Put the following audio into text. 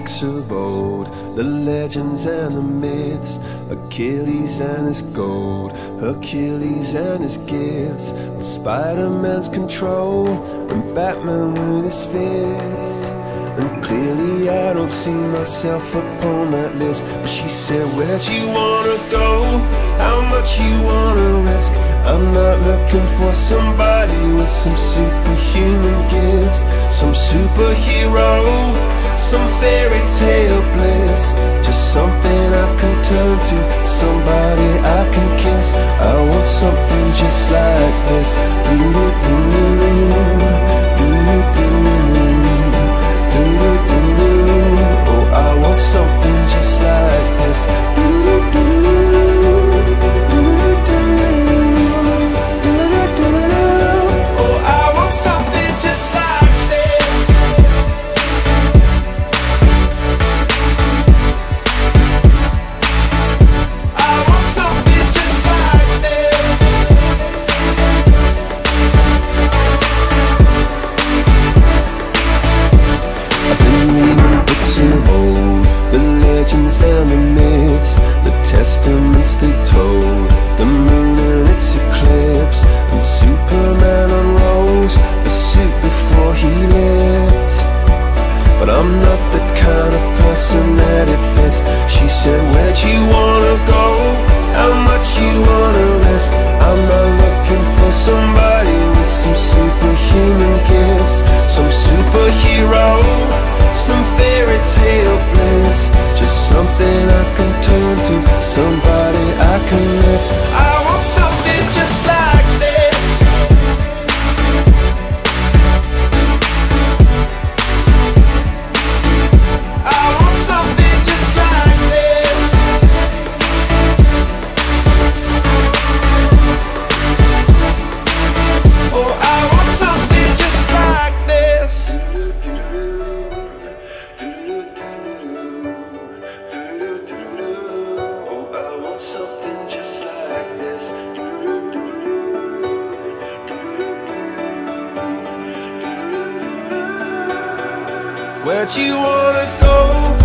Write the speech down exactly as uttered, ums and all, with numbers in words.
books of old, the legends and the myths, Achilles and his gold, Hercules and his gifts, and Spider-Man's control, and Batman with his fists. And clearly I don't see myself upon that list. But she said, where'd you wanna go? How much you wanna risk? I'm not looking for somebody with some superhuman gifts, some superhero, some fairy tale bliss. Just something I can turn to, somebody I can kiss. I want something just like this. Do-do-do, do-do-do. Oh, I want something just like this. Oh, I want something just like this. I want something just like this. I've been reading books of old, the legends and the myths, the testaments they told, the moon and its eclipse, and Superman unrolls the suit before he lived. But I'm not the kind of person that it fits. She said, where'd you wanna go? How much you wanna risk? I'm not looking for somebody with some superhuman gifts, some superhero, some fairy tale bliss. Just something I can turn to, somebody I can miss. I want something just like this. I want something just like this. Oh, I want something just like this. Something just like this. Where'd you wanna go?